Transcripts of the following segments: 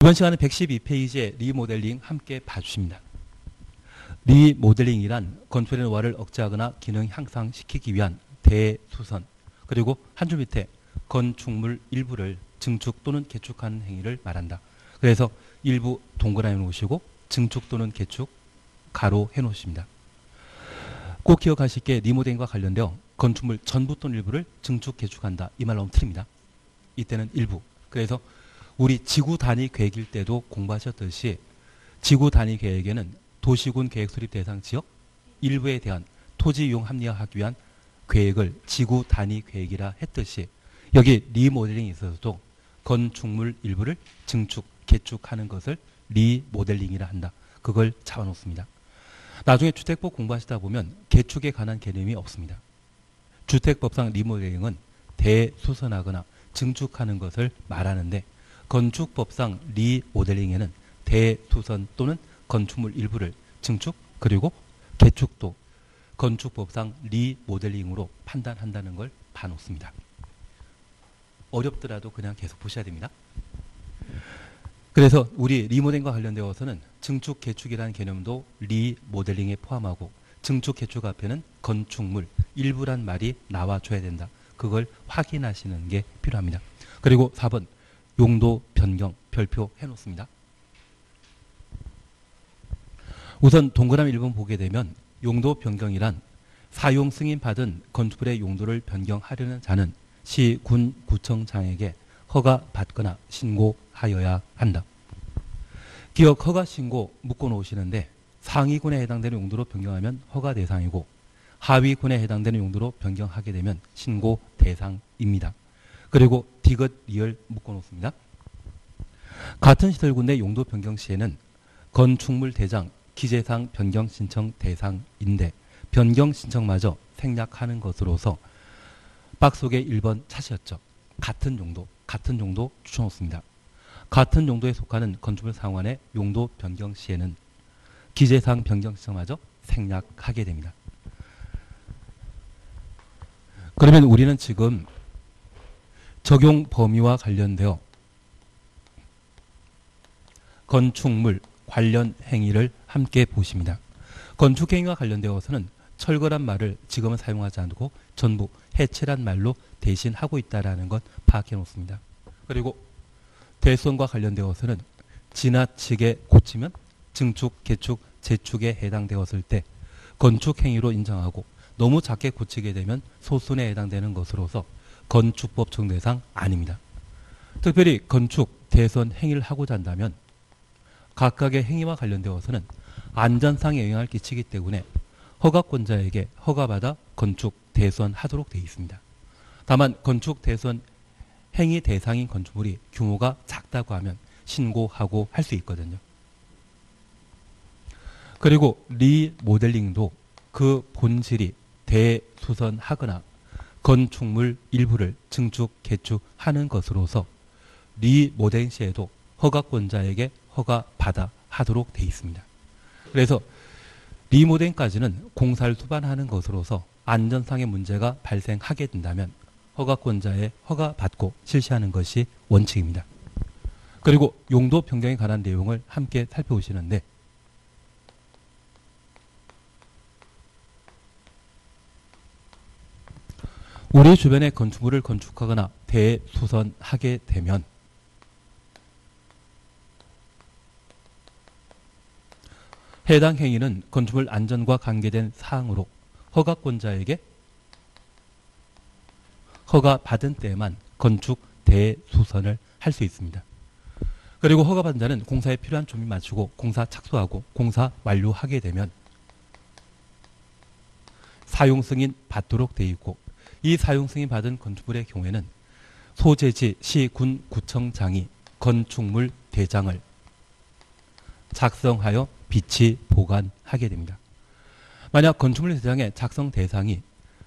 이번 시간은 112페이지의 리모델링 함께 봐주십니다. 리모델링이란 건축의 노화를 억제하거나 기능 향상시키기 위한 대수선, 그리고 한 줄 밑에 건축물 일부를 증축 또는 개축하는 행위를 말한다. 그래서 일부 동그라미 놓으시고 증축 또는 개축 가로 해놓으십니다. 꼭 기억하실 게 리모델링과 관련되어 건축물 전부 또는 일부를 증축 개축한다. 이 말 너무 틀립니다. 이때는 일부. 그래서 우리 지구 단위 계획일 때도 공부하셨듯이 지구 단위 계획에는 도시군 계획 수립 대상 지역 일부에 대한 토지 이용 합리화하기 위한 계획을 지구 단위 계획이라 했듯이 여기 리모델링에 있어서도 건축물 일부를 증축, 개축하는 것을 리모델링이라 한다. 그걸 잡아놓습니다. 나중에 주택법 공부하시다 보면 개축에 관한 개념이 없습니다. 주택법상 리모델링은 대수선하거나 증축하는 것을 말하는데 건축법상 리모델링에는 대수선 또는 건축물 일부를 증축 그리고 개축도 건축법상 리모델링으로 판단한다는 걸 봐놓습니다. 어렵더라도 그냥 계속 보셔야 됩니다. 그래서 우리 리모델링과 관련되어서는 증축, 개축이라는 개념도 리모델링에 포함하고 증축, 개축 앞에는 건축물 일부란 말이 나와줘야 된다. 그걸 확인하시는 게 필요합니다. 그리고 4번 용도 변경 별표 해놓습니다. 우선 동그라미 1번 보게 되면 용도 변경이란 사용 승인 받은 건축물의 용도를 변경하려는 자는 시, 군, 구청장에게 허가 받거나 신고하여야 한다. 기억 허가 신고 묶어 놓으시는데 상위군에 해당되는 용도로 변경하면 허가 대상이고 하위군에 해당되는 용도로 변경하게 되면 신고 대상입니다. 그리고 디귿 리을 묶어 놓습니다. 같은 시설군 내 용도 변경 시에는 건축물 대장 기재상 변경 신청 대상인데 변경 신청마저 생략하는 것으로서 박스 속에 1번 차시였죠. 같은 용도 추천놓습니다. 같은 용도에 속하는 건축물 상환의 용도 변경 시에는 기재상 변경 신청마저 생략하게 됩니다. 그러면 우리는 지금 적용 범위와 관련되어 건축물 관련 행위를 함께 보십니다. 건축 행위와 관련되어서는 철거란 말을 지금은 사용하지 않고 전부 해체란 말로 대신하고 있다는 것 파악해 놓습니다. 그리고 대수선과 관련되어서는 지나치게 고치면 증축, 개축, 재축에 해당되었을 때 건축 행위로 인정하고 너무 작게 고치게 되면 소순에 해당되는 것으로서 건축법 적용 대상 아닙니다. 특별히 건축, 대선 행위를 하고자 한다면 각각의 행위와 관련되어서는 안전상에 영향을 끼치기 때문에 허가권자에게 허가받아 건축, 대선하도록 되어 있습니다. 다만 건축, 대선 행위 대상인 건축물이 규모가 작다고 하면 신고하고 할 수 있거든요. 그리고 리모델링도 그 본질이 대수선하거나 건축물 일부를 증축, 개축하는 것으로서 리모델링 시에도 허가권자에게 허가받아 하도록 되어 있습니다. 그래서 리모델링까지는 공사를 수반하는 것으로서 안전상의 문제가 발생하게 된다면 허가권자의 허가받고 실시하는 것이 원칙입니다. 그리고 용도 변경에 관한 내용을 함께 살펴보시는데 우리 주변의 건축물을 건축하거나 대수선하게 되면 해당 행위는 건축물 안전과 관계된 사항으로 허가권자에게 허가받은 때에만 건축 대수선을 할 수 있습니다. 그리고 허가받은 자는 공사에 필요한 준비 마치고 공사 착수하고 공사 완료하게 되면 사용 승인 받도록 되어 있고 이 사용 승인 받은 건축물의 경우에는 소재지 시, 군, 구청장이 건축물 대장을 작성하여 비치 보관하게 됩니다. 만약 건축물 대장의 작성 대상이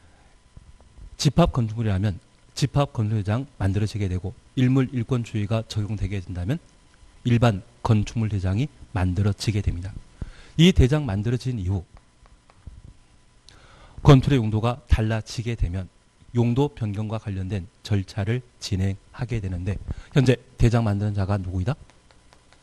집합 건축물이라면 집합 건축물 대장 만들어지게 되고 일물 일권주의가 적용되게 된다면 일반 건축물 대장이 만들어지게 됩니다. 이 대장 만들어진 이후 건축의 용도가 달라지게 되면 용도 변경과 관련된 절차를 진행하게 되는데 현재 대장 만드는 자가 누구이다?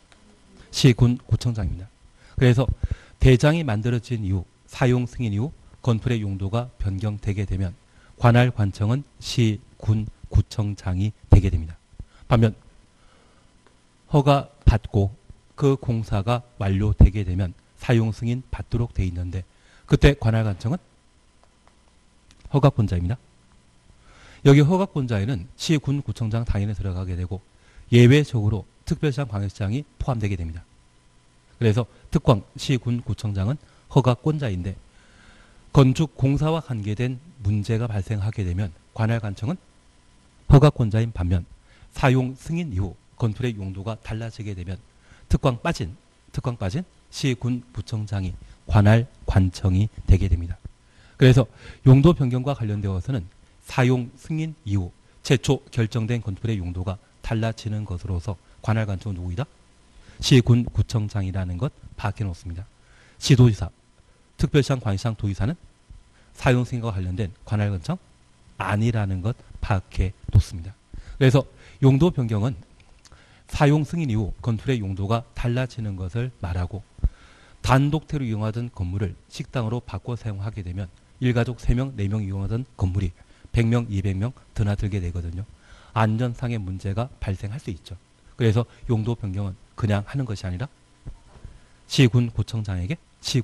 시군 구청장입니다. 그래서 대장이 만들어진 이후 사용 승인 이후 건물의 용도가 변경되게 되면 관할 관청은 시, 군, 구청장이 되게 됩니다. 반면 허가 받고 그 공사가 완료되게 되면 사용 승인 받도록 돼 있는데 그때 관할 관청은 허가권자입니다. 여기 허가권자에는 시, 군, 구청장 당연히 들어가게 되고 예외적으로 특별시장, 광역시장이 포함되게 됩니다. 그래서 특광, 시, 군, 구청장은 허가권자인데 건축 공사와 관계된 문제가 발생하게 되면 관할 관청은 허가권자인 반면 사용 승인 이후 건물의 용도가 달라지게 되면 특광 빠진 시, 군, 구청장이 관할 관청이 되게 됩니다. 그래서 용도 변경과 관련되어서는 사용 승인 이후 최초 결정된 건물의 용도가 달라지는 것으로서 관할 관청은 누구이다? 시, 군, 구청장이라는 것 파악해 놓습니다. 시도지사, 특별시장, 광역시장, 도지사는 사용 승인과 관련된 관할 관청 아니라는 것 파악해 놓습니다. 그래서 용도 변경은 사용 승인 이후 건물의 용도가 달라지는 것을 말하고 단독태로 이용하던 건물을 식당으로 바꿔 사용하게 되면 일가족 3명, 4명 이용하던 건물이 100명, 200명 드나들게 되거든요. 안전상의 문제가 발생할 수 있죠. 그래서 용도 변경은 그냥 하는 것이 아니라 시군 구청장에게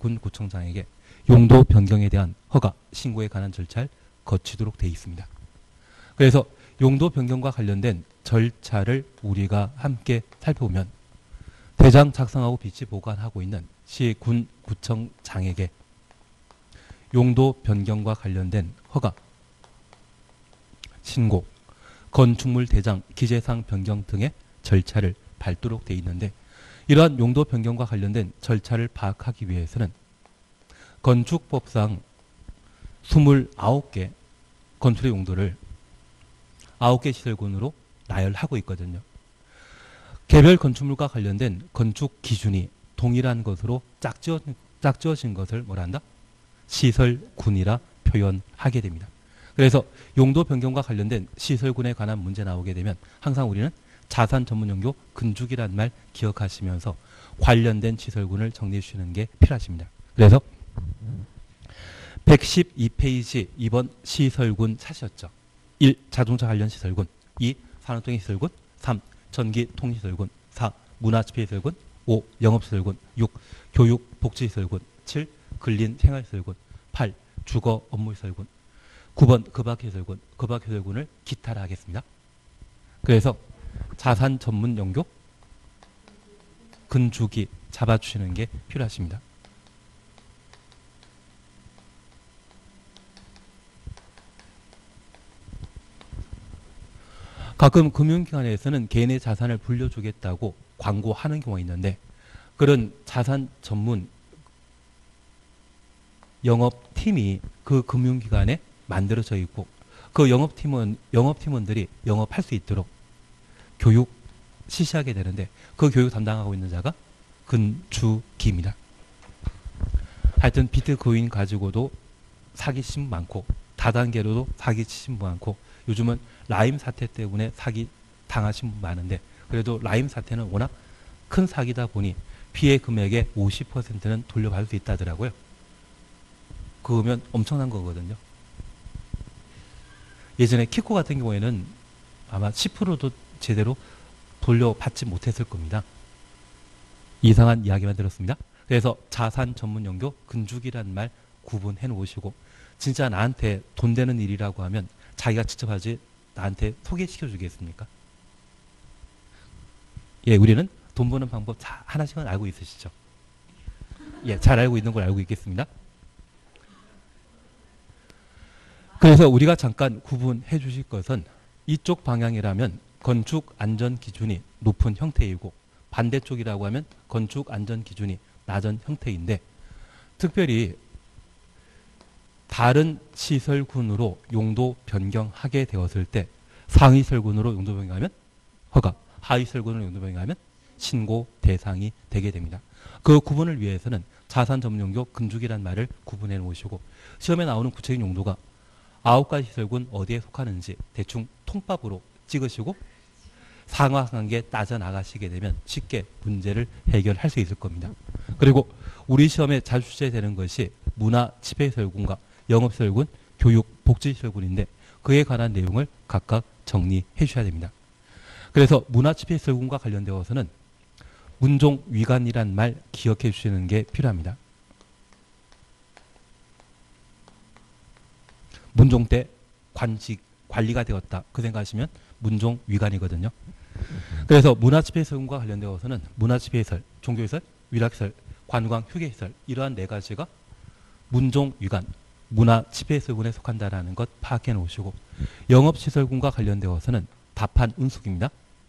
용도 변경에 대한 허가, 신고에 관한 절차를 거치도록 되어 있습니다. 그래서 용도 변경과 관련된 절차를 우리가 함께 살펴보면 대장 작성하고 비치 보관하고 있는 시, 군, 구청장에게 용도 변경과 관련된 허가, 신고, 건축물 대장, 기재사항 변경 등의 절차를 밟도록 되어 있는데 이러한 용도 변경과 관련된 절차를 파악하기 위해서는 건축법상 29개 건축의 용도를 9개 시설군으로 나열하고 있거든요. 개별 건축물과 관련된 건축 기준이 동일한 것으로 짝지어진 것을 뭐라 한다? 시설군이라 표현하게 됩니다. 그래서 용도 변경과 관련된 시설군에 관한 문제 나오게 되면 항상 우리는 자산 전문 용도 건축이라는 말 기억하시면서 관련된 시설군을 정리해 주시는 게 필요하십니다. 그래서 112페이지 2번 시설군 찾으셨죠? 1. 자동차 관련 시설군, 2. 산업적인 시설군, 3. 전기 통시설군, 4. 문화집회시설군, 5. 영업시설군, 6. 교육 복지시설군, 7. 근린 생활시설군, 8. 주거 업무시설군, 9번 급학시설군, 급학시설군을 기타라 하겠습니다. 그래서 자산 전문 용도 근주기 잡아주시는 게 필요하십니다. 가끔 금융기관에서는 개인의 자산을 불려주겠다고 광고하는 경우가 있는데 그런 자산 전문 영업팀이 그 금융기관에 만들어져 있고 그 영업팀원들이 영업할 수 있도록 교육 실시하게 되는데 그 교육 담당하고 있는 자가 근주기입니다. 하여튼 비트코인 가지고도 사기심 많고 다단계로도 사기치신 분 많고 요즘은 라임 사태 때문에 사기 당하신 분 많은데 그래도 라임 사태는 워낙 큰 사기다 보니 피해 금액의 50%는 돌려받을 수 있다더라고요. 그거면 엄청난 거거든요. 예전에 키코 같은 경우에는 아마 10%도 제대로 돌려받지 못했을 겁니다. 이상한 이야기만 들었습니다. 그래서 자산 전문 용도 근주기라는 말 구분해 놓으시고 진짜 나한테 돈 되는 일이라고 하면 자기가 직접 하지 나한테 소개시켜 주겠습니까? 예, 우리는 돈 버는 방법 하나씩은 알고 있으시죠? 예, 잘 알고 있는 걸 알고 있겠습니다. 그래서 우리가 잠깐 구분해 주실 것은 이쪽 방향이라면 건축 안전 기준이 높은 형태이고 반대쪽이라고 하면 건축 안전 기준이 낮은 형태인데 특별히 다른 시설군으로 용도 변경하게 되었을 때 상위 시설군으로 용도 변경하면 허가, 하위 시설군으로 용도 변경하면 신고 대상이 되게 됩니다. 그 구분을 위해서는 자산 전문 용도 근주기란 말을 구분해 놓으시고 시험에 나오는 구체적인 용도가 9가지 시설군 어디에 속하는지 대충 통밥으로 찍으시고 상황관계 따져 나가시게 되면 쉽게 문제를 해결할 수 있을 겁니다. 그리고 우리 시험에 자주 출제되는 것이 문화 지배설군과 영업설군, 교육 복지설군인데 그에 관한 내용을 각각 정리해 주셔야 됩니다. 그래서 문화 지배설군과 관련되어서는 문종 위관이란 말 기억해 주시는 게 필요합니다. 문종 때 관리가 되었다. 그 생각하시면 문종 위관이거든요. 그래서 문화지배설과 관련되어서는 문화지배설, 종교시설, 위락시설, 관광, 휴게시설 이러한 네 가지가 문종 위관, 문화지배설군에 속한다라는 것 파악해 놓으시고 영업시설군과 관련되어서는 다판 운숙입니다.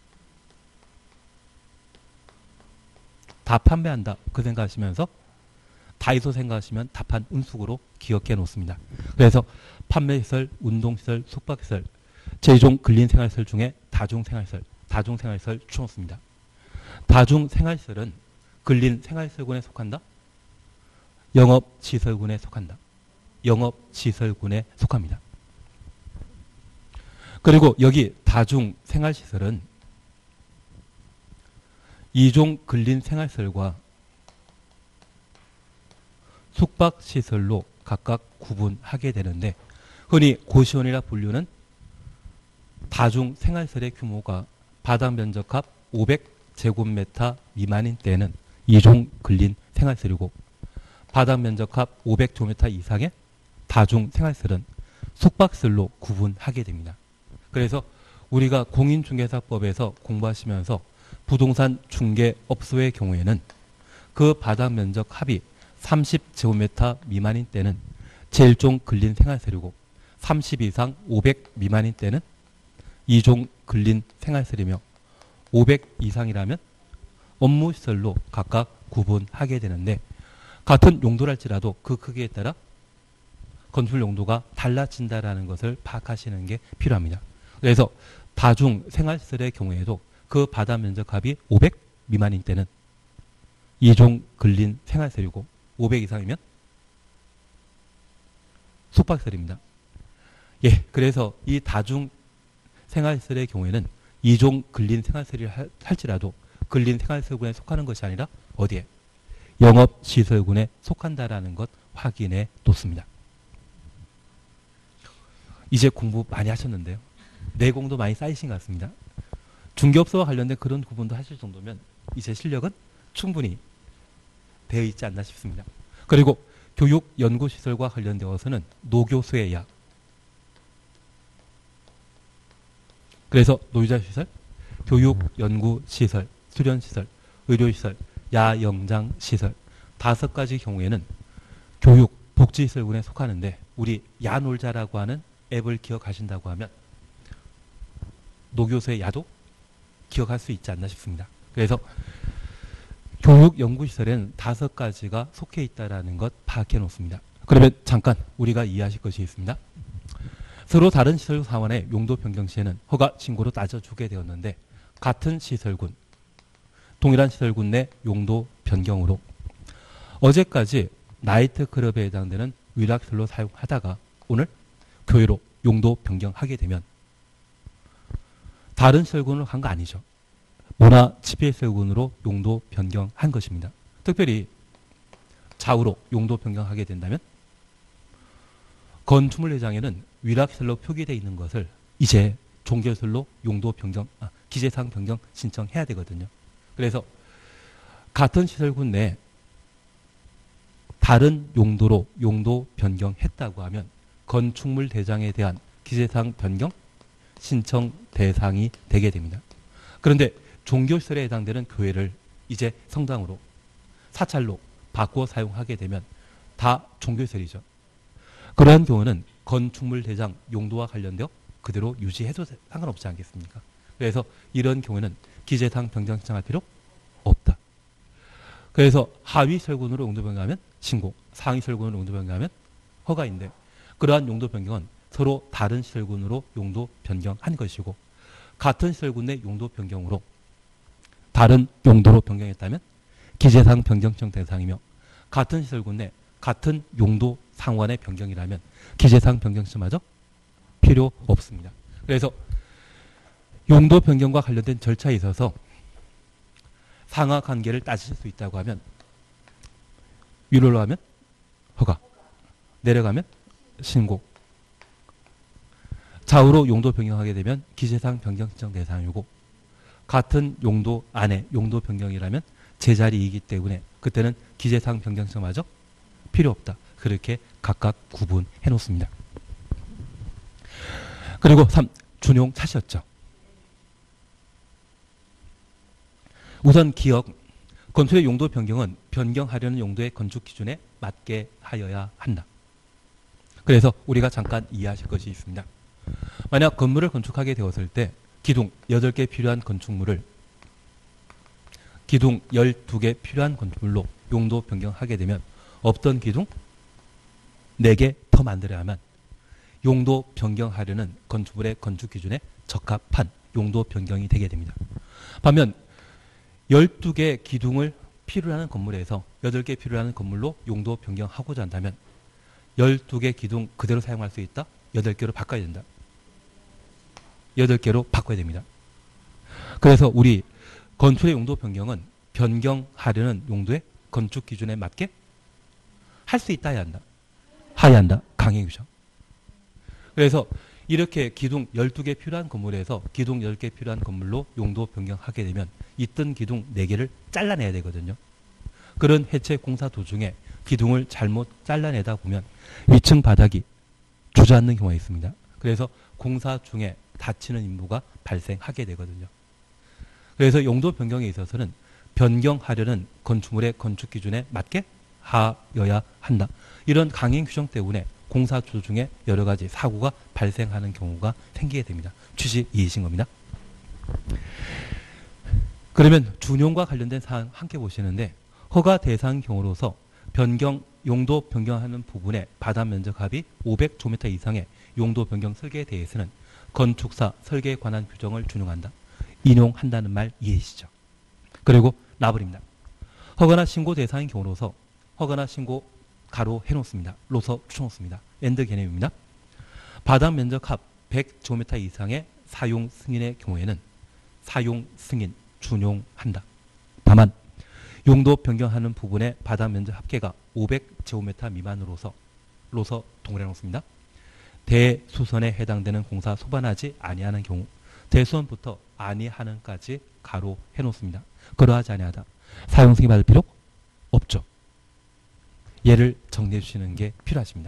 다 판매한다. 그 생각하시면서 다이소 생각하시면 다판 운숙으로 기억해 놓습니다. 그래서 판매시설, 운동시설, 숙박시설, 제종 근린생활시설 중에 다중생활시설 추천습니다. 다중생활시설은 근린생활시설군에 속한다. 영업시설군에 속한다. 영업시설군에 속합니다. 그리고 여기 다중생활시설은 이종 근린생활시설과 숙박시설로 각각 구분하게 되는데 흔히 고시원이라 분류는 다중생활시설의 규모가 바닥 면적합 500제곱미터 미만인 때는 이종 근린생활시설이고 바닥 면적합 500제곱미터 이상의 다중생활시설은 숙박시설로 구분하게 됩니다. 그래서 우리가 공인중개사법에서 공부하시면서 부동산 중개업소의 경우에는 그 바닥 면적 합이 30제곱미터 미만인 때는 제1종 근린생활시설이고 30 이상 500 미만인 때는 2종 근린생활시설이며 500 이상이라면 업무시설로 각각 구분하게 되는데 같은 용도랄지라도 그 크기에 따라 건축 용도가 달라진다라는 것을 파악하시는 게 필요합니다. 그래서 다중생활시설의 경우에도 그 바닥 면적합이 500 미만인 때는 2종 근린생활시설이고 500 이상이면 숙박시설입니다. 예, 그래서 이 다중생활시설의 경우에는 2종 근린생활시설이 할지라도 근린생활시설군에 속하는 것이 아니라 어디에? 영업시설군에 속한다라는 것 확인해 놓습니다. 이제 공부 많이 하셨는데요. 내공도 많이 쌓이신 것 같습니다. 중개업소와 관련된 그런 구분도 하실 정도면 이제 실력은 충분히 되어 있지 않나 싶습니다. 그리고 교육 연구시설과 관련되어서는 노교수회야. 그래서 노유자시설, 교육 연구시설, 수련시설, 의료시설, 야영장시설 5가지 경우에는 교육 복지시설군에 속하는데 우리 야놀자라고 하는 앱을 기억하신다고 하면 노교수의 야도 기억할 수 있지 않나 싶습니다. 그래서 교육연구시설에는 5가지가 속해 있다는 것 파악해 놓습니다. 그러면 잠깐 우리가 이해하실 것이 있습니다. 서로 다른 시설 사원의 용도 변경 시에는 허가 신고로 따져주게 되었는데 같은 시설군, 동일한 시설군 내 용도 변경으로 어제까지 나이트클럽에 해당되는 위락시설로 사용하다가 오늘 교회로 용도 변경하게 되면 다른 시설군으로 간 거 아니죠. 문화지배시설군으로 용도 변경한 것입니다. 특별히 좌우로 용도 변경하게 된다면 건축물회장에는 위락시설로 표기되어 있는 것을 이제 종교시설로 용도 변경, 기재사항 변경 신청해야 되거든요. 그래서 같은 시설군 내에 다른 용도로 용도 변경했다고 하면 건축물 대장에 대한 기재사항 변경 신청 대상이 되게 됩니다. 그런데 종교시설에 해당되는 교회를 이제 성당으로 사찰로 바꾸어 사용하게 되면 다 종교시설이죠. 그러한 경우는 건축물 대장 용도와 관련되어 그대로 유지해도 상관없지 않겠습니까? 그래서 이런 경우에는 기재사항 변경 신청할 필요 없다. 그래서 하위 설군으로 용도 변경하면 신고, 상위 설군으로 용도 변경하면 허가인데 그러한 용도 변경은 서로 다른 시설군으로 용도 변경한 것이고 같은 시설군 내 용도 변경으로 다른 용도로 변경했다면 기재사항 변경 신청 대상이며 같은 시설군 내 같은 용도 상환의 변경이라면 기재사항 변경 신청마저 필요 없습니다. 그래서 용도 변경과 관련된 절차에 있어서 상하 관계를 따질 수 있다고 하면 위로 올라가면 허가, 내려가면 신고, 좌우로 용도 변경하게 되면 기재사항 변경 신청 대상이고 같은 용도 안에 용도 변경이라면 제자리이기 때문에 그때는 기재사항 변경 신청마저 필요 없다. 그렇게 각각 구분해 놓습니다. 그리고 3. 준용 차시였죠. 우선 기억, 건축의 용도 변경은 변경하려는 용도의 건축 기준에 맞게 하여야 한다. 그래서 우리가 잠깐 이해하실 것이 있습니다. 만약 건물을 건축하게 되었을 때 기둥 8개 필요한 건축물을 기둥 12개 필요한 건축물로 용도 변경하게 되면 없던 기둥 4개 더 만들어야만 용도 변경하려는 건축물의 건축 기준에 적합한 용도 변경이 되게 됩니다. 반면 12개 기둥을 필요로 하는 건물에서 8개 필요로 하는 건물로 용도 변경하고자 한다면 12개 기둥 그대로 사용할 수 있다? 8개로 바꿔야 된다. 8개로 바꿔야 됩니다. 그래서 우리 건축의 용도 변경은 변경하려는 용도의 건축 기준에 맞게 할 수 있다 해야 한다. 해야 한다. 강행 규정. 그래서 이렇게 기둥 12개 필요한 건물에서 기둥 10개 필요한 건물로 용도 변경하게 되면 있던 기둥 4개를 잘라내야 되거든요. 그런 해체 공사 도중에 기둥을 잘못 잘라내다 보면 위층 바닥이 주저앉는 경우가 있습니다. 그래서 공사 중에 다치는 인부가 발생하게 되거든요. 그래서 용도 변경에 있어서는 변경하려는 건축물의 건축 기준에 맞게 하여야 한다. 이런 강행 규정 때문에 공사 도중에 여러 가지 사고가 발생하는 경우가 생기게 됩니다. 취지 이해하신 겁니다. 그러면 준용과 관련된 사항 함께 보시는데 허가 대상 경우로서 변경 용도 변경하는 부분의 바다 면적 합이 500제곱미터 이상의 용도 변경 설계에 대해서는 건축사 설계에 관한 규정을 준용한다. 인용한다는 말 이해하시죠? 그리고 나버립니다. 허가나 신고 대상인 경우로서 허가나 신고 가로 해놓습니다. 로서 붙여놓습니다. 엔드 개념입니다. 바닥 면적 합 100제곱미터 이상의 사용 승인의 경우에는 사용 승인 준용한다. 다만 용도 변경하는 부분의 바닥 면적 합계가 500제곱미터 미만으로서 로서 동그래 놓습니다. 대수선에 해당되는 공사 소반하지 아니하는 경우 대수선부터 아니하는까지 가로 해놓습니다. 그러하지 아니하다. 사용 승인 받을 필요 없죠. 예를 정리해 주시는 게 필요하십니다.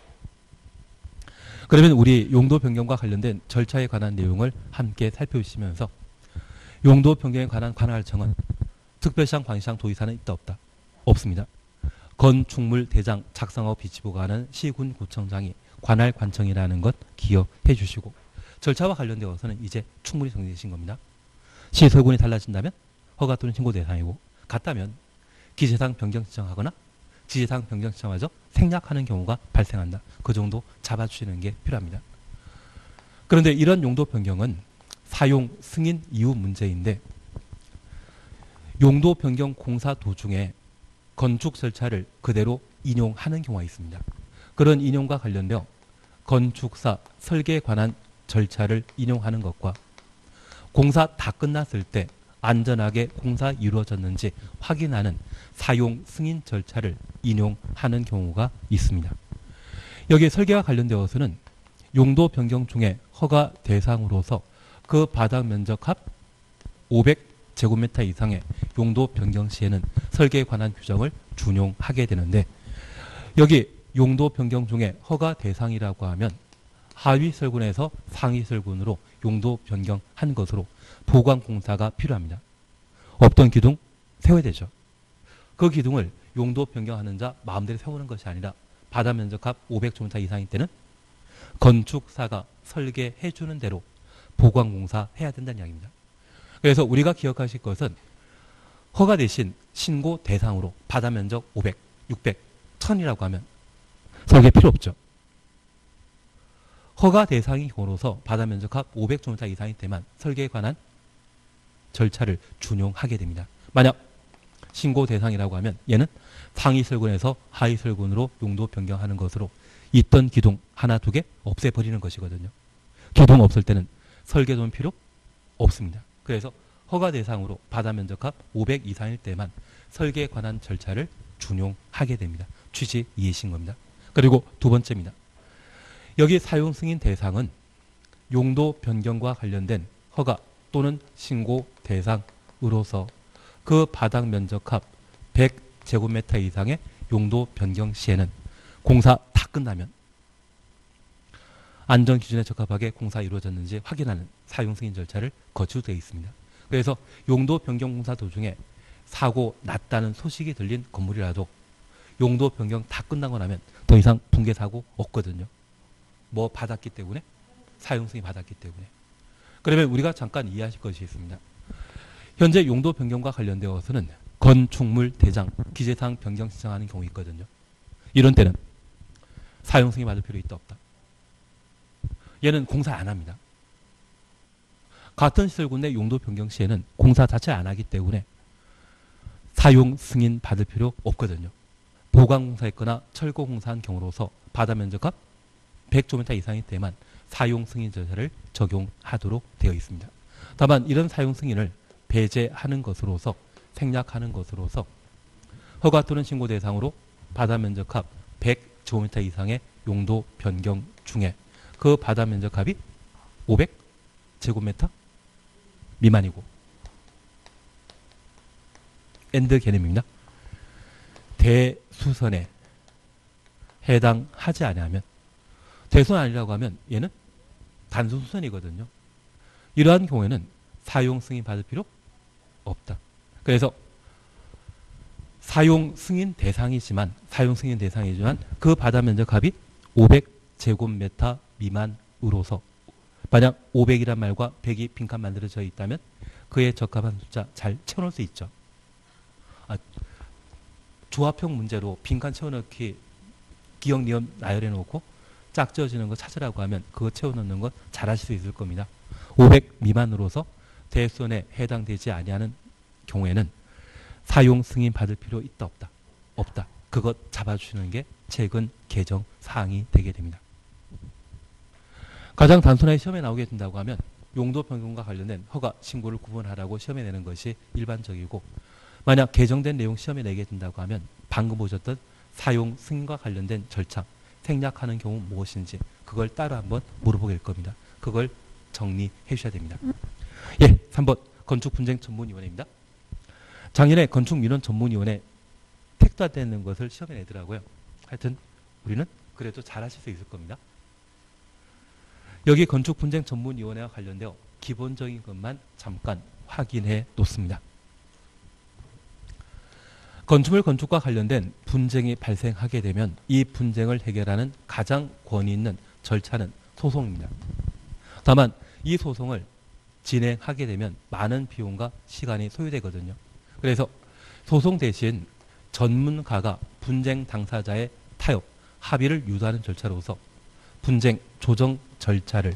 그러면 우리 용도 변경과 관련된 절차에 관한 내용을 함께 살펴주시면서 용도 변경에 관한 관할청은 특별시장, 광시장, 도의사는 있다 없다? 없습니다. 건축물 대장 작성하고 비치보고하는 시군 구청장이 관할 관청이라는 것 기억해 주시고 절차와 관련되어서는 이제 충분히 정리되신 겁니다. 시설군이 달라진다면 허가 또는 신고 대상이고 같다면 기재사항 변경 신청하거나 지재사항 변경 신청마저 생략하는 경우가 발생한다. 그 정도 잡아주시는 게 필요합니다. 그런데 이런 용도 변경은 사용 승인 이후 문제인데 용도 변경 공사 도중에 건축 절차를 그대로 인용하는 경우가 있습니다. 그런 인용과 관련되어 건축사 설계에 관한 절차를 인용하는 것과 공사 다 끝났을 때 안전하게 공사 이루어졌는지 확인하는 사용 승인 절차를 인용하는 경우가 있습니다. 여기 설계와 관련되어서는 용도 변경 중에 허가 대상으로서 그 바닥 면적 합 500제곱미터 이상의 용도 변경 시에는 설계에 관한 규정을 준용하게 되는데 여기 용도 변경 중에 허가 대상이라고 하면 하위 설군에서 상위 설군으로 용도 변경한 것으로 보강 공사가 필요합니다. 없던 기둥 세워야 되죠. 그 기둥을 용도 변경하는 자 마음대로 세우는 것이 아니라 바다 면적합 500제곱미터 이상일 때는 건축사가 설계해 주는 대로 보강 공사 해야 된다는 이야기입니다. 그래서 우리가 기억하실 것은 허가 대신 신고 대상으로 바다 면적 500, 600, 1000이라고 하면 설계 필요 없죠. 허가 대상이 경우로서 바다 면적합 500제곱미터 이상일 때만 설계에 관한 절차를 준용하게 됩니다. 만약 신고 대상이라고 하면 얘는 상위 설군에서 하위 설군으로 용도 변경하는 것으로 있던 기둥 하나 두 개 없애버리는 것이거든요. 기둥 없을 때는 설계도는 필요 없습니다. 그래서 허가 대상으로 바다 면적합 500 이상일 때만 설계에 관한 절차를 준용하게 됩니다. 취지 이해신 겁니다. 그리고 두 번째입니다. 여기 사용 승인 대상은 용도 변경과 관련된 허가 또는 신고 대상으로서 그 바닥 면적합 100제곱미터 이상의 용도 변경 시에는 공사 다 끝나면 안전기준에 적합하게 공사 이루어졌는지 확인하는 사용 승인 절차를 거치도 되어 있습니다. 그래서 용도 변경 공사 도중에 사고 났다는 소식이 들린 건물이라도 용도 변경 다 끝나고 나면 더 이상 붕괴 사고 없거든요. 뭐 받았기 때문에? 사용 승인 받았기 때문에. 그러면 우리가 잠깐 이해하실 것이 있습니다. 현재 용도 변경과 관련되어서는 건축물 대장 기재사항 변경 신청하는 경우 있거든요. 이런 때는 사용 승인 받을 필요 있다 없다. 얘는 공사 안 합니다. 같은 시설군 내 용도 변경 시에는 공사 자체 안 하기 때문에 사용 승인 받을 필요 없거든요. 보강공사했거나 철거공사한 경우로서 바다 면적합 100제곱미터 이상일 때만 사용 승인 절차를 적용하도록 되어 있습니다. 다만 이런 사용 승인을 배제하는 것으로서 생략하는 것으로서 허가 또는 신고 대상으로 바다 면적합 100제곱미터 이상의 용도 변경 중에 그 바다 면적합이 500제곱미터 미만이고 엔드 개념입니다. 대수선에 해당하지 아니하면 대수선 아니라고 하면 얘는 단순 수선이거든요. 이러한 경우에는 사용 승인 받을 필요 없다. 그래서 사용 승인 대상이지만 그 바다 면적합이 500제곱미터 미만으로서 만약 500이란 말과 100이 빈칸 만들어져 있다면 그에 적합한 숫자 잘 채워놓을 수 있죠. 조합형 문제로 빈칸 채워넣기 기억, 니은 나열해 놓고 짝지어지는 거 찾으라고 하면 그거 채워넣는 건 잘 하실 수 있을 겁니다. 500 미만으로서 대수선에 해당되지 아니하는 경우에는 사용 승인 받을 필요 있다 없다? 없다. 그것 잡아주시는 게 최근 개정 사항이 되게 됩니다. 가장 단순하게 시험에 나오게 된다고 하면 용도 변경과 관련된 허가, 신고를 구분하라고 시험에 내는 것이 일반적이고 만약 개정된 내용 시험에 내게 된다고 하면 방금 보셨던 사용 승인과 관련된 절차 생략하는 경우 무엇인지 그걸 따로 한번 물어보게 될 겁니다. 그걸 정리해 주셔야 됩니다. 예, 3번 건축분쟁전문위원회입니다. 작년에 건축민원 전문위원회 택도되는 것을 시험에 내더라고요. 하여튼 우리는 그래도 잘 하실 수 있을 겁니다. 여기 건축분쟁전문위원회와 관련되어 기본적인 것만 잠깐 확인해 놓습니다. 건축물 건축과 관련된 분쟁이 발생하게 되면 이 분쟁을 해결하는 가장 권위 있는 절차는 소송입니다. 다만 이 소송을 진행하게 되면 많은 비용과 시간이 소요되거든요. 그래서 소송 대신 전문가가 분쟁 당사자의 타협, 합의를 유도하는 절차로서 분쟁 조정 절차를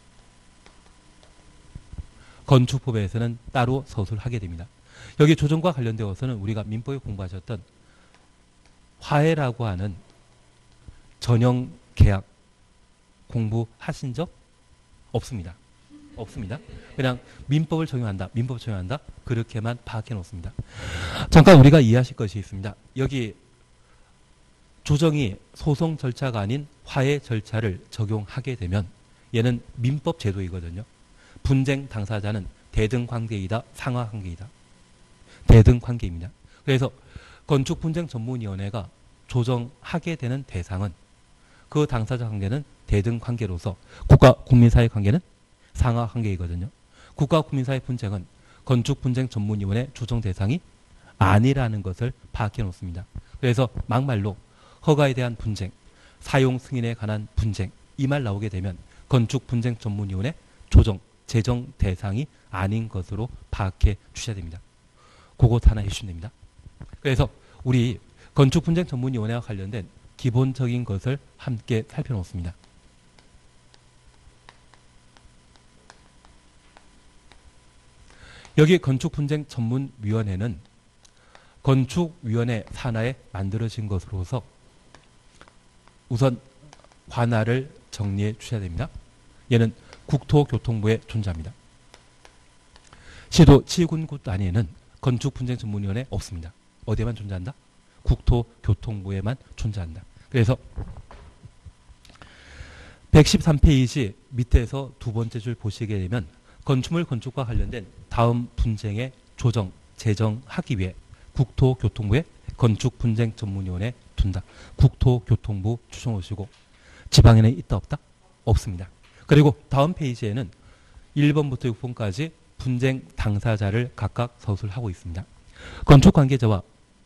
건축법에서는 따로 서술하게 됩니다. 여기 조정과 관련되어서는 우리가 민법에 공부하셨던 화해라고 하는 전형 계약 공부하신 적 없습니다. 없습니다. 그냥 민법을 적용한다. 그렇게만 파악해 놓습니다. 잠깐 우리가 이해하실 것이 있습니다. 여기 조정이 소송 절차가 아닌 화해 절차를 적용하게 되면 얘는 민법 제도이거든요. 분쟁 당사자는 대등관계이다, 상하관계이다. 대등관계입니다. 그래서 건축분쟁전문위원회가 조정하게 되는 대상은 그 당사자 관계는 대등관계로서 국가 국민사회 관계는 상하관계이거든요. 국가 국민사회 분쟁은 건축분쟁전문위원회 조정 대상이 아니라는 것을 파악해 놓습니다. 그래서 막말로 허가에 대한 분쟁, 사용 승인에 관한 분쟁 이 말 나오게 되면 건축분쟁전문위원회 조정, 제정 대상이 아닌 것으로 파악해 주셔야 됩니다. 그것 하나 해주시면 됩니다. 그래서 우리 건축분쟁전문위원회와 관련된 기본적인 것을 함께 살펴놓습니다. 여기 건축분쟁전문위원회는 건축위원회 산하에 만들어진 것으로서 우선 관할을 정리해 주셔야 됩니다. 얘는 국토교통부에 존재합니다. 시도 7군구 단위에는 건축분쟁전문위원회 없습니다. 어디에만 존재한다? 국토교통부에만 존재한다. 그래서 113페이지 밑에서 두 번째 줄 보시게 되면 건축물 건축과 관련된 다음 분쟁의 조정, 제정하기 위해 국토교통부에 건축분쟁전문위원회 둔다. 국토교통부 추정하시고 지방에는 있다 없다? 없습니다. 그리고 다음 페이지에는 1번부터 6번까지 분쟁 당사자를 각각 서술하고 있습니다. 건축 관계자와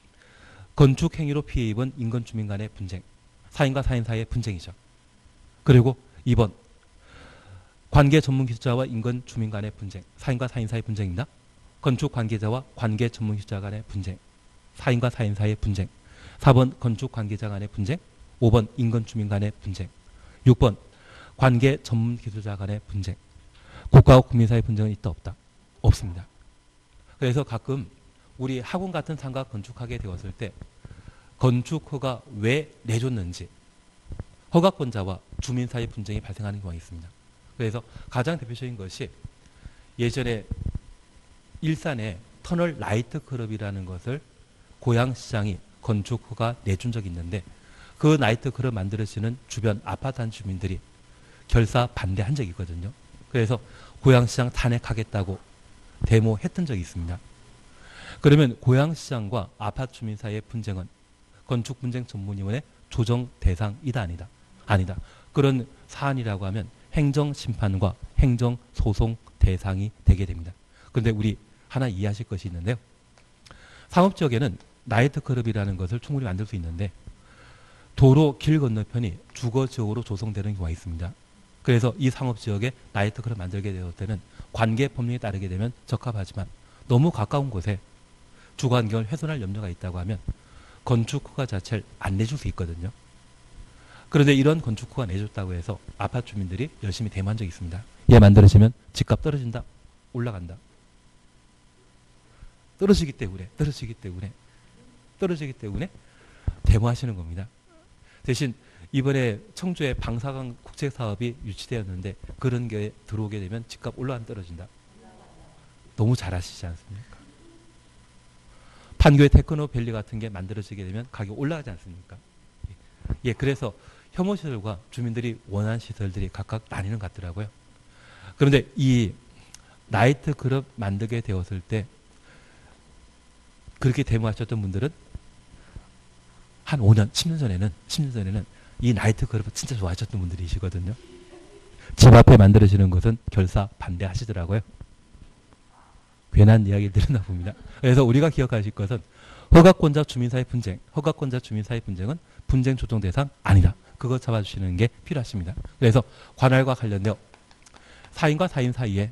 건축 행위로 피해 입은 인근 주민 간의 분쟁, 사인과 사인 사이의 분쟁이죠. 그리고 2번 관계 전문 기술자와 인근 주민 간의 분쟁, 사인과 사인 사이의 분쟁입니다. 건축 관계자와 관계 전문 기술자 간의 분쟁, 사인과 사인 사이의 분쟁. 4번 건축 관계자 간의 분쟁, 5번 인근 주민 간의 분쟁, 6번 관계 전문 기술자 간의 분쟁. 국가와 국민 사이의 분쟁은 있다 없다? 없습니다. 그래서 가끔 우리 학원 같은 상가 건축하게 되었을 때 건축허가 왜 내줬는지 허가권자와 주민 사이 분쟁이 발생하는 경우가 있습니다. 그래서 가장 대표적인 것이 예전에 일산에 터널 라이트 클럽이라는 것을 고양시장이 건축허가 내준 적이 있는데 그 나이트 클럽 만들어지는 주변 아파트 한 주민들이 결사 반대한 적이 있거든요. 그래서 고양시장 탄핵하겠다고 데모했던 적이 있습니다. 그러면 고양시장과 아파트 주민 사이의 분쟁은 건축분쟁전문위원회 조정 대상이다 아니다? 아니다. 그런 사안이라고 하면 행정심판과 행정소송 대상이 되게 됩니다. 그런데 우리 하나 이해하실 것이 있는데요. 상업지역에는 나이트클럽이라는 것을 충분히 만들 수 있는데 도로 길 건너편이 주거지역으로 조성되는 경우가 있습니다. 그래서 이 상업지역에 나이트클럽 만들게 되었을 때는 관계 법령에 따르게 되면 적합하지만 너무 가까운 곳에 주거환경을 훼손할 염려가 있다고 하면 건축허가 자체를 안 내줄 수 있거든요. 그런데 이런 건축허가 내줬다고 해서 아파트 주민들이 열심히 데모한 적이 있습니다. 얘 만들어지면 집값 떨어진다, 올라간다. 떨어지기 때문에 데모하시는 겁니다. 대신 이번에 청주에 방사강 국책사업이 유치되었는데 그런 게 들어오게 되면 집값 올라간 떨어진다. 너무 잘 아시지 않습니까? 판교의 테크노밸리 같은 게 만들어지게 되면 가격이 올라가지 않습니까? 예, 그래서 혐오시설과 주민들이 원하는 시설들이 각각 나뉘는 것 같더라고요. 그런데 이 나이트클럽 만들게 되었을 때 그렇게 데모하셨던 분들은 한 5년, 10년 전에는 이 나이트클럽을 진짜 좋아하셨던 분들이시거든요. 집 앞에 만들어지는 것은 결사 반대하시더라고요. 괜한 이야기를 들었나 봅니다. 그래서 우리가 기억하실 것은 허가권자 주민 사이 분쟁, 허가권자 주민 사이 분쟁은 분쟁 조정 대상 아니다. 그거 잡아주시는 게 필요하십니다. 그래서 관할과 관련되어 사인과 사인 사이에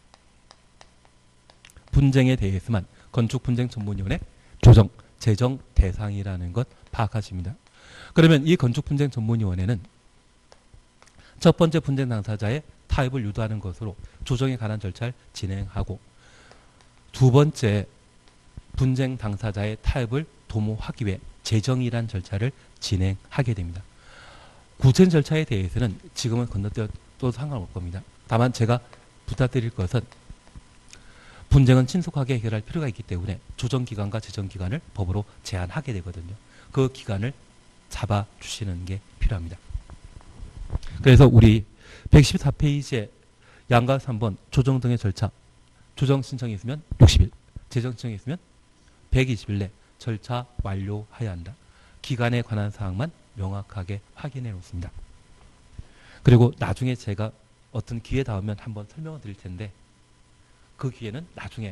분쟁에 대해서만 건축분쟁전문위원회 조정, 제정 대상이라는 것 파악하십니다. 그러면 이 건축분쟁전문위원회는 첫 번째 분쟁 당사자의 타협을 유도하는 것으로 조정에 관한 절차를 진행하고 두 번째 분쟁 당사자의 타협을 도모하기 위해 제정이란 절차를 진행하게 됩니다. 구체적인 절차에 대해서는 지금은 건너뛰어도 상관없을 겁니다. 다만 제가 부탁드릴 것은 분쟁은 신속하게 해결할 필요가 있기 때문에 조정기간과 제정기간을 법으로 제한하게 되거든요. 그 기간을 잡아주시는 게 필요합니다. 그래서 우리 114페이지에 양가 3번 조정 등의 절차, 조정 신청이 있으면 60일, 제정 신청이 있으면 120일 내 절차 완료해야 한다. 기간에 관한 사항만 명확하게 확인해 놓습니다. 그리고 나중에 제가 어떤 기회 닿으면 한번 설명을 드릴 텐데 그 기회는 나중에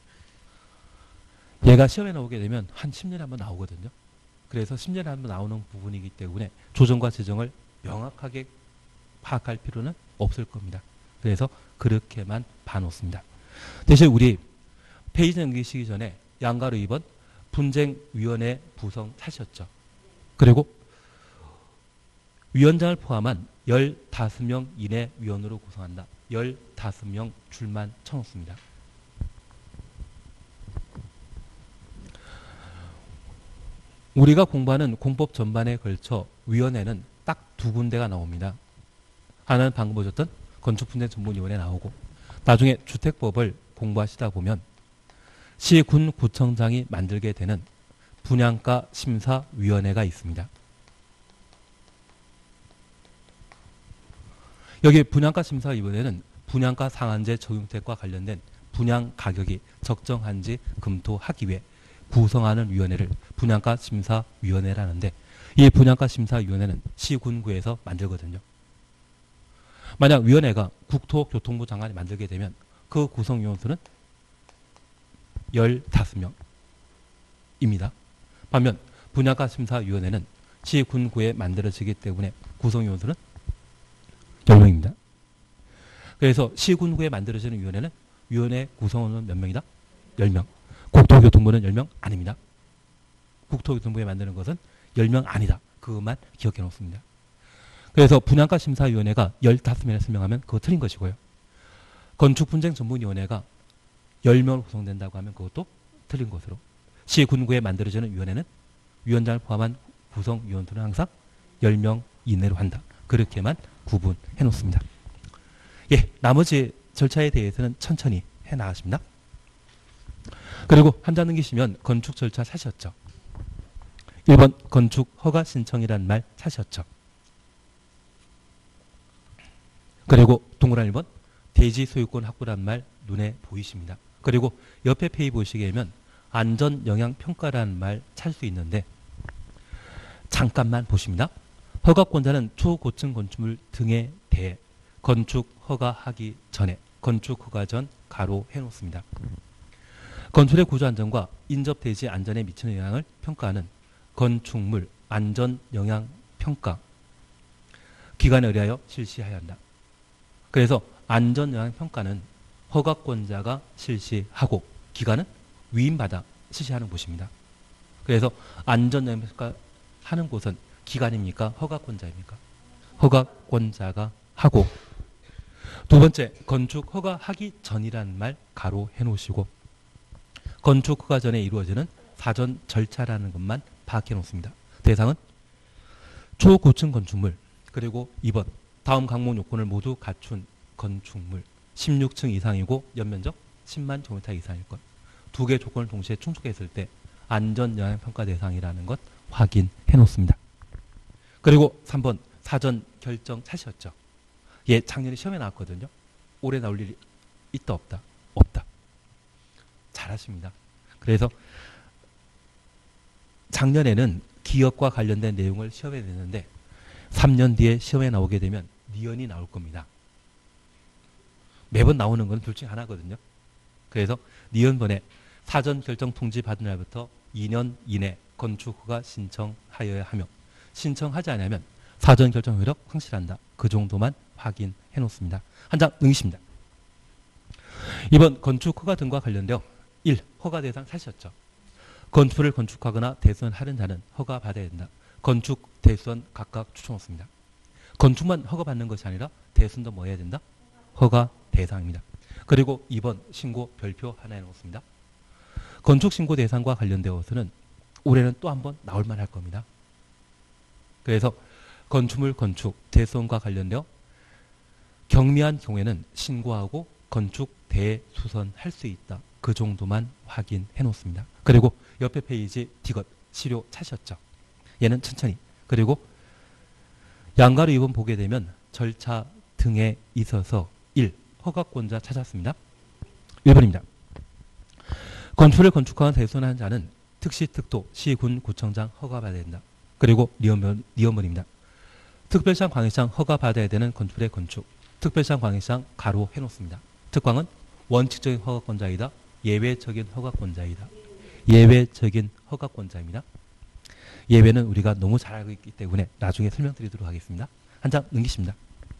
얘가 시험에 나오게 되면 한 10년에 한번 나오거든요. 그래서 10년에 한번 나오는 부분이기 때문에 조정과 제정을 명확하게 파악할 필요는 없을 겁니다. 그래서 그렇게만 봐놓습니다. 대신 우리 페이지 넘기시기 전에 양가로 2번 분쟁위원회 구성하셨죠. 그리고 위원장을 포함한 15명 이내 위원으로 구성한다. 15명 줄만 쳐놓습니다. 우리가 공부하는 공법 전반에 걸쳐 위원회는 딱 두 군데가 나옵니다. 하나는 방금 보셨던 건축분쟁전문위원회 나오고 나중에 주택법을 공부하시다 보면 시군 구청장이 만들게 되는 분양가 심사위원회가 있습니다. 여기 분양가 심사위원회는 분양가 상한제 적용택과 관련된 분양 가격이 적정한지 검토하기 위해 구성하는 위원회를 분양가 심사위원회라는데, 이 분양가 심사위원회는 시군구에서 만들거든요. 만약 위원회가 국토교통부 장관이 만들게 되면 그 구성위원수는 15명입니다. 반면 분양가 심사위원회는 시군구에 만들어지기 때문에 구성위원수는 10명입니다. 그래서 시군구에 만들어지는 위원회는 위원회 구성원은 몇 명이다? 10명. 국토교통부는 10명 아닙니다. 국토교통부에 만드는 것은 10명 아니다. 그것만 기억해 놓습니다. 그래서 분양가 심사위원회가 15명에 설명하면 그거 틀린 것이고요. 건축분쟁전문위원회가 10명으로 구성된다고 하면 그것도 틀린 것으로, 시군구에 만들어지는 위원회는 위원장을 포함한 구성위원들은 항상 10명 이내로 한다. 그렇게만 구분해 놓습니다. 예, 나머지 절차에 대해서는 천천히 해 나가십니다. 그리고 한 장 넘기시면 건축 절차 사셨죠. 1번 건축 허가 신청이라는 말 사셨죠. 그리고 동그라미 1번 대지 소유권 확보라는 말 눈에 보이십니다. 그리고 옆에 페이지 보시게 되면 안전영향평가라는 말 찾을 수 있는데, 잠깐만 보십니다. 허가권자는 초고층 건축물 등에 대해 건축 허가하기 전에 건축 허가 전 가로 해놓습니다. 건축의 구조 안전과 인접 대지 안전에 미치는 영향을 평가하는 건축물 안전 영향 평가 기간에 의하여 실시해야 한다. 그래서 안전 영향 평가는 허가권자가 실시하고 기간은 위임받아 실시하는 곳입니다. 그래서 안전 영향 평가 하는 곳은 기관입니까? 허가권자입니까? 허가권자가 하고, 두 번째 건축 허가하기 전이라는 말 가로 해놓으시고, 건축 허가 전에 이루어지는 사전 절차라는 것만 파악해 놓습니다. 대상은 초고층 건축물, 그리고 2번 다음 항목 요건을 모두 갖춘 건축물, 16층 이상이고 연면적 10만 제곱미터 이상일 것. 두 개의 조건을 동시에 충족했을 때 안전영향평가 대상이라는 것 확인해 놓습니다. 그리고 3번 사전 결정 찾으셨죠? 예, 작년에 시험에 나왔거든요. 올해 나올 일이 있다 없다? 없다. 잘하십니다. 그래서 작년에는 기업과 관련된 내용을 시험에 냈는데 3년 뒤에 시험에 나오게 되면 니은이 나올 겁니다. 매번 나오는 건 둘 중에 하나거든요. 그래서 니은번에 사전 결정 통지 받은 날부터 2년 이내 건축허가 신청하여야 하며, 신청하지 않으면 사전 결정 효력 상실한다. 그 정도만 확인해 놓습니다. 한 장 넘기십니다. 이번 건축허가 등과 관련되어 1. 허가 대상 사셨죠. 건축물을 건축하거나 대수하는 자는 허가 받아야 된다. 건축, 대수원 각각 추천했습니다. 건축만 허가받는 것이 아니라 대수도 뭐 해야 된다? 허가 대상입니다. 그리고 2번 신고 별표 하나 해놓습니다. 건축 신고 대상과 관련되어서는 올해는 또 한 번 나올 만할 겁니다. 그래서 건축물 건축, 대수원과 관련되어 경미한 경우에는 신고하고 건축 대수선할 수 있다. 그 정도만 확인해 놓습니다. 그리고 옆에 페이지 디귿 시료 찾으셨죠? 얘는 천천히. 그리고 양가로 2번 보게 되면 절차 등에 있어서 1. 허가권자 찾았습니다. 1번입니다. 건축을 건축하는 대수하는 자는 특시, 특도, 시, 군, 구청장 허가받아야 된다. 그리고 니은번입니다. 특별시장, 광역시장 허가받아야 되는 건축물의 건축. 특별시장, 광역시장 가로 해놓습니다. 특광은 원칙적인 허가권자이다. 예외적인 허가권자이다. 예외적인 허가권자입니다. 예외는 우리가 너무 잘 알고 있기 때문에 나중에 설명드리도록 하겠습니다. 한 장 넘기십니다.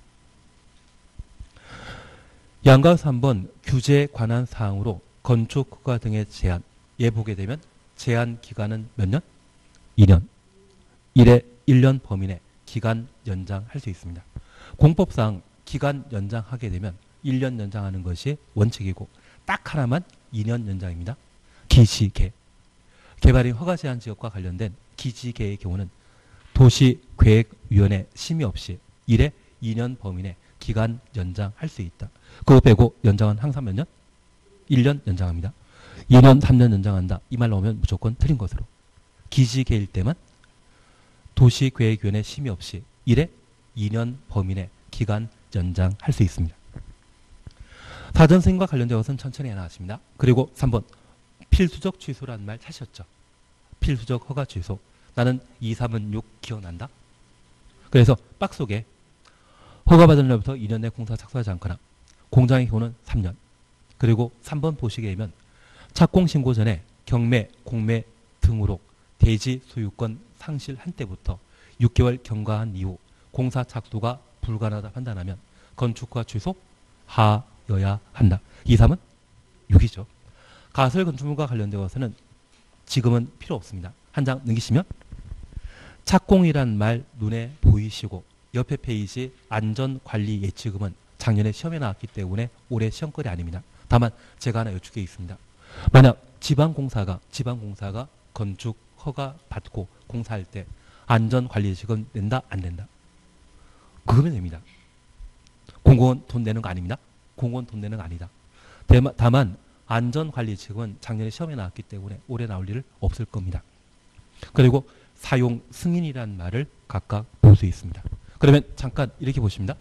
양가에서 한번 규제에 관한 사항으로 건축 허가 등의 제한, 예 보게 되면 제한 기간은 몇 년? 2년. 1년 범위 내 기간 연장할 수 있습니다. 공법상 기간 연장하게 되면 1년 연장하는 것이 원칙이고 딱 하나만 2년 연장입니다. 기지개. 개발이 허가 제한 지역과 관련된 기지개의 경우는 도시계획위원회 심의 없이 2년 범위 내 기간 연장할 수 있다. 그거 빼고 연장은 항상 몇 년? 1년 연장합니다. 2년, 3년 연장한다. 이 말 나오면 무조건 틀린 것으로. 기지개일 때만 도시계획위원회 심의 없이 1회 2년 범위 내 기간 연장할 수 있습니다. 사전승인과 관련된 것은 천천히 해나왔습니다. 그리고 3번 필수적 취소라는 말 찾으셨죠. 필수적 허가 취소. 나는 2, 3은 6 기억난다. 그래서 박스 속에 허가받은 날부터 2년 내 공사 착수하지 않거나 공장의 경우는 3년. 그리고 3번 보시게 되면 착공 신고 전에 경매, 공매 등으로 대지 소유권 상실한 때부터 6개월 경과한 이후 공사 착수가 불가능하다 판단하면 건축허가 취소하여야 한다. 2, 3은 6이죠. 가설 건축물과 관련되어서는 지금은 필요 없습니다. 한 장 넘기시면 착공이란 말 눈에 보이시고 옆에 페이지 안전관리 예치금은 작년에 시험에 나왔기 때문에 올해 시험거리 아닙니다. 다만 제가 하나 여쭙게 있습니다. 만약 지방공사가 건축 허가 받고 공사할 때 안전관리 예치금 낸다 안 낸다? 그거면 됩니다. 공공은 돈 내는 거 아닙니다. 공공은 돈 내는 거 아니다. 다만 안전관리 예치금은 작년에 시험에 나왔기 때문에 올해 나올 일은 없을 겁니다. 그리고 사용 승인이라는 말을 각각 볼 수 있습니다. 그러면 잠깐 이렇게 보십니다.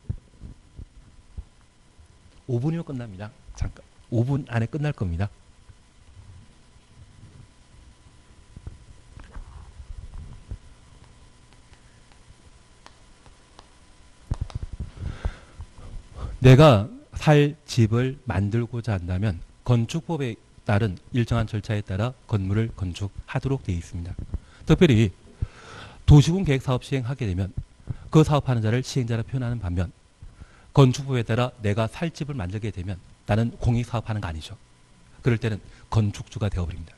5분이면 끝납니다. 잠깐 5분 안에 끝날 겁니다. 내가 살 집을 만들고자 한다면 건축법에 따른 일정한 절차에 따라 건물을 건축하도록 되어 있습니다. 특별히 도시군 계획 사업 시행하게 되면 그 사업하는 자를 시행자라 표현하는 반면 건축법에 따라 내가 살 집을 만들게 되면 나는 공익 사업하는 거 아니죠. 그럴 때는 건축주가 되어버립니다.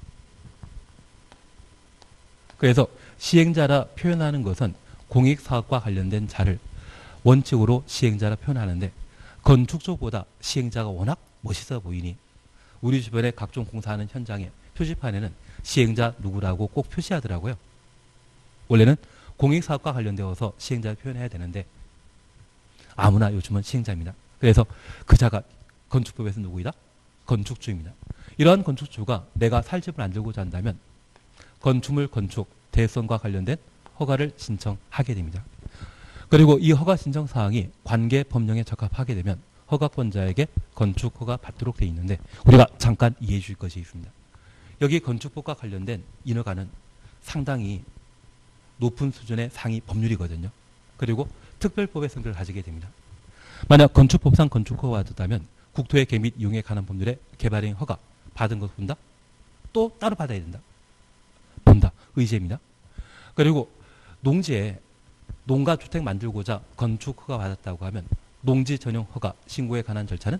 그래서 시행자라 표현하는 것은 공익 사업과 관련된 자를 원칙으로 시행자라 표현하는데 건축주보다 시행자가 워낙 멋있어 보이니 우리 주변에 각종 공사하는 현장에 표지판에는 시행자 누구라고 꼭 표시하더라고요. 원래는 공익사업과 관련되어서 시행자를 표현해야 되는데 아무나 요즘은 시행자입니다. 그래서 그 자가 건축법에서 누구이다? 건축주입니다. 이러한 건축주가 내가 살 집을 만들고자 한다면 건축물 건축 대선과 관련된 허가를 신청하게 됩니다. 그리고 이 허가 신청 사항이 관계 법령에 적합하게 되면 허가권자에게 건축 허가 받도록 되어 있는데 우리가 잠깐 이해해 줄 것이 있습니다. 여기 건축법과 관련된 인허가는 상당히 높은 수준의 상위 법률이거든요. 그리고 특별법의 성격을 가지게 됩니다. 만약 건축법상 건축허가 받았다면 국토의 개 및 이용에 관한 법률의 개발행 허가 받은 것을 본다? 또 따로 받아야 된다. 본다. 의제입니다. 그리고 농지에 농가주택 만들고자 건축허가 받았다고 하면 농지 전용 허가 신고에 관한 절차는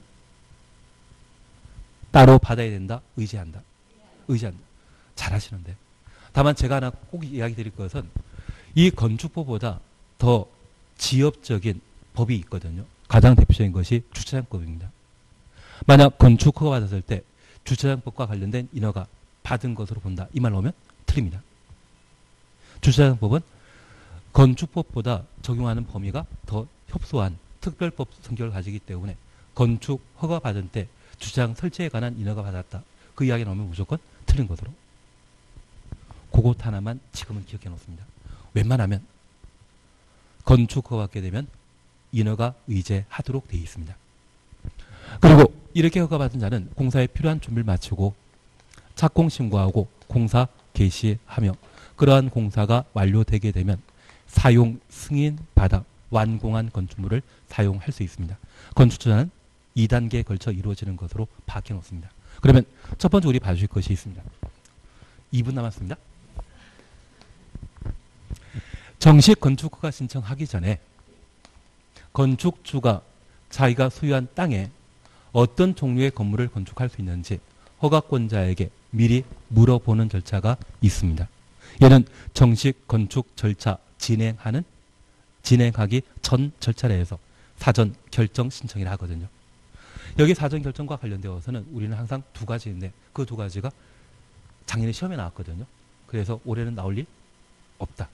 따로 받아야 된다. 의제한다. 의제한다. 잘하시는데. 다만 제가 하나 꼭 이야기 드릴 것은 이 건축법보다 더 지엽적인 법이 있거든요. 가장 대표적인 것이 주차장법입니다. 만약 건축허가 받았을 때 주차장법과 관련된 인허가 받은 것으로 본다. 이 말 나오면 틀립니다. 주차장법은 건축법보다 적용하는 범위가 더 협소한 특별법 성격을 가지기 때문에 건축 허가 받은 때 주차장 설치에 관한 인허가 받았다. 그 이야기 나오면 무조건 틀린 것으로. 그것 하나만 지금은 기억해 놓습니다. 웬만하면 건축 허가 받게 되면 인허가 의제하도록 되어 있습니다. 그리고 이렇게 허가 받은 자는 공사에 필요한 준비를 마치고 착공 신고하고 공사 개시하며 그러한 공사가 완료되게 되면 사용 승인 받아 완공한 건축물을 사용할 수 있습니다. 건축주자는 2단계에 걸쳐 이루어지는 것으로 밝혀 놓습니다. 그러면 첫 번째 우리 봐주실 것이 있습니다. 2분 남았습니다. 정식 건축허가 신청하기 전에 건축주가 자기가 소유한 땅에 어떤 종류의 건물을 건축할 수 있는지 허가권자에게 미리 물어보는 절차가 있습니다. 얘는 정식 건축 절차 진행하기 전 절차에 해서 사전 결정 신청이라 하거든요. 여기 사전 결정과 관련되어서는 우리는 항상 두 가지인데 그 두 가지가 작년에 시험에 나왔거든요. 그래서 올해는 나올 일 없다.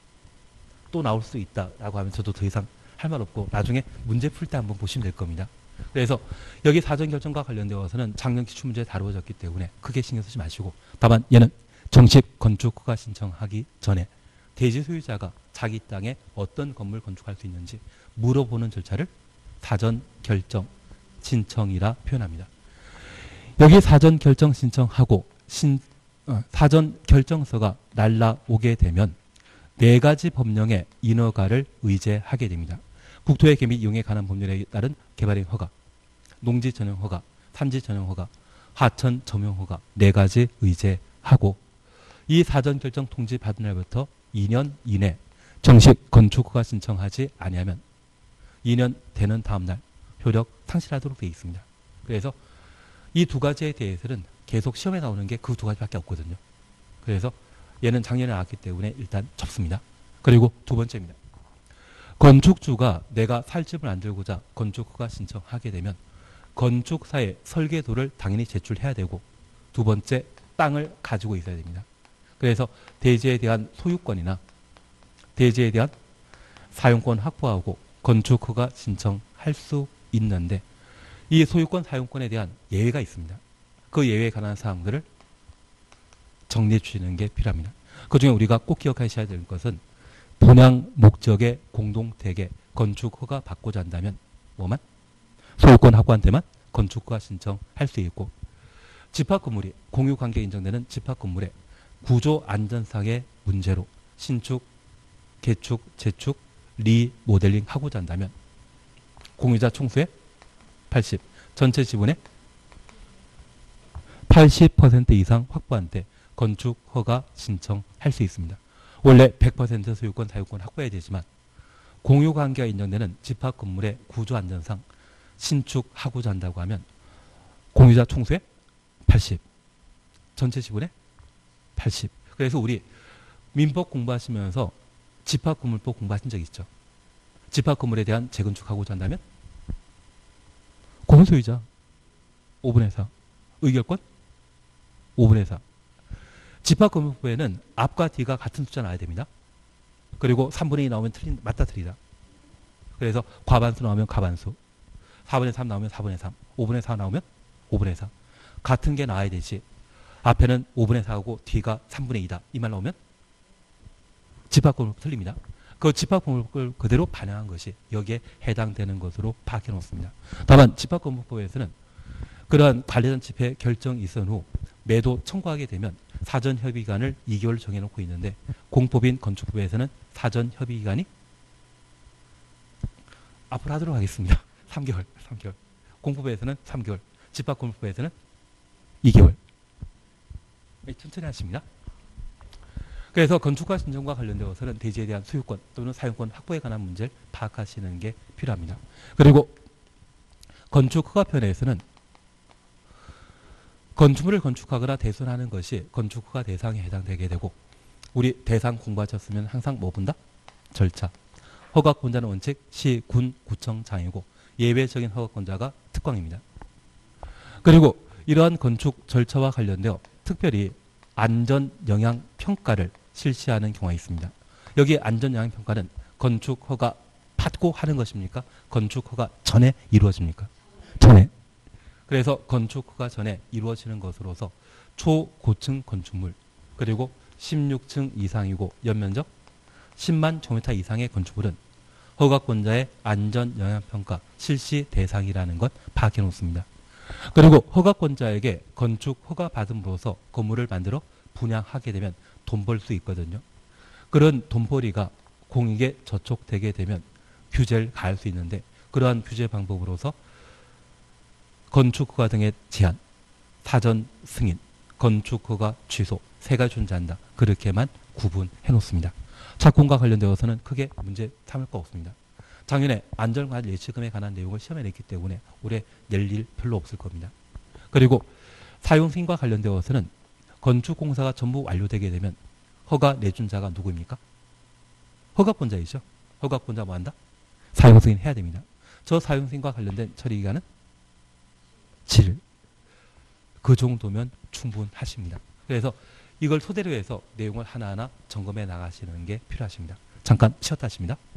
또 나올 수 있다라고 하면 저도 더 이상 할 말 없고 나중에 문제 풀 때 한번 보시면 될 겁니다. 그래서 여기 사전결정과 관련되어서는 작년 기출문제에 다루어졌기 때문에 크게 신경 쓰지 마시고, 다만 얘는 정식 건축 허가 신청하기 전에 대지 소유자가 자기 땅에 어떤 건물 건축할 수 있는지 물어보는 절차를 사전결정 신청이라 표현합니다. 여기 사전결정 신청하고 사전결정서가 날라오게 되면 네 가지 법령의 인허가를 의제하게 됩니다. 국토의 개미 이용에 관한 법률에 따른 개발행 허가, 농지 전용 허가, 산지 전용 허가, 하천 점용 허가 네 가지 의제하고, 이 사전결정 통지 받은 날부터 2년 이내 정식 건축 허가 신청하지 아니하면 2년 되는 다음 날 효력 상실하도록 되어 있습니다. 그래서 이 두 가지에 대해서는 계속 시험에 나오는 게 그 두 가지밖에 없거든요. 그래서 얘는 작년에 나왔기 때문에 일단 접습니다. 그리고 두 번째입니다. 건축주가 내가 살 집을 만들고자 건축허가 신청하게 되면 건축사의 설계도를 당연히 제출해야 되고, 두 번째 땅을 가지고 있어야 됩니다. 그래서 대지에 대한 소유권이나 대지에 대한 사용권 확보하고 건축허가 신청할 수 있는데, 이 소유권 사용권에 대한 예외가 있습니다. 그 예외에 관한 사항들을 정리해 주시는 게 필요합니다. 그중에 우리가 꼭 기억하셔야 될 것은 분양 목적의 공동택에 건축허가 받고자 한다면 뭐만? 소유권 확보한테만 건축허가 신청할 수 있고, 집합건물이 공유관계 인정되는 집합건물에 구조 안전상의 문제로 신축, 개축, 재축, 리모델링 하고자 한다면 공유자 총수의 80, 전체 지분의 80% 이상 확보한 때 건축허가 신청할 수 있습니다. 원래 100% 소유권, 사유권 확보해야 되지만 공유관계가 인정되는 집합건물의 구조안전상 신축하고자 한다고 하면 공유자 총수의 80, 전체 지분의 80. 그래서 우리 민법 공부하시면서 집합건물법 공부하신 적 있죠? 집합건물에 대한 재건축하고자 한다면 공소유자 5분의 4, 의결권 5분의 4. 집합건물법에는 앞과 뒤가 같은 숫자 나와야 됩니다. 그리고 3분의 2 나오면 맞다 틀리다. 그래서 과반수 나오면 과반수, 4분의 3 나오면 4분의 3, 5분의 4 나오면 5분의 4. 같은 게 나와야 되지. 앞에는 5분의 4하고 뒤가 3분의 2다. 이 말 나오면 집합건물법 틀립니다. 그 집합건물법을 그대로 반영한 것이 여기에 해당되는 것으로 파악해 놓습니다. 다만 집합건물법에서는 그러한 관리단 집회 결정이 있은 후 매도 청구하게 되면 사전협의기간을 2개월 정해놓고 있는데, 공법인 건축법에서는 사전협의기간이 앞으로 하도록 하겠습니다. 3개월. 공법에서는 3개월, 집합건물법에서는 2개월. 천천히 하십니다. 그래서 건축허가 신청과 관련되어서는 대지에 대한 소유권 또는 사용권 확보에 관한 문제를 파악하시는 게 필요합니다. 그리고 건축허가편에서는 건축물을 건축하거나 대손하는 것이 건축허가 대상에 해당되게 되고, 우리 대상 공부하셨으면 항상 뭐 본다? 절차. 허가권자는 원칙 시, 군, 구청장이고 예외적인 허가권자가 특광입니다. 그리고 이러한 건축 절차와 관련되어 특별히 안전영향평가를 실시하는 경우가 있습니다. 여기 안전영향평가는 건축허가 받고 하는 것입니까? 건축허가 전에 이루어집니까? 전에. 그래서 건축허가 전에 이루어지는 것으로서 초고층 건축물, 그리고 16층 이상이고 연면적 10만 제곱미터 이상의 건축물은 허가권자의 안전영향평가 실시 대상이라는 것 파악해 놓습니다. 그리고 허가권자에게 건축 허가 받음으로써 건물을 만들어 분양하게 되면 돈 벌 수 있거든요. 그런 돈벌이가 공익에 저촉되게 되면 규제를 가할 수 있는데, 그러한 규제 방법으로서 건축허가 등의 제한, 사전 승인, 건축허가 취소 세 가지 존재한다. 그렇게만 구분해 놓습니다. 착공과 관련되어서는 크게 문제 삼을 거 없습니다. 작년에 안전관 예치금에 관한 내용을 시험에 냈기 때문에 올해 낼 일 별로 없을 겁니다. 그리고 사용승인과 관련되어서는 건축공사가 전부 완료되게 되면 허가 내준 자가 누구입니까? 허가권자이죠. 허가권자 뭐 한다? 사용승인 해야 됩니다. 저 사용승인과 관련된 처리기간은 7일. 그 정도면 충분하십니다. 그래서 이걸 토대로 해서 내용을 하나하나 점검해 나가시는 게 필요하십니다. 잠깐 쉬었다 하십니다.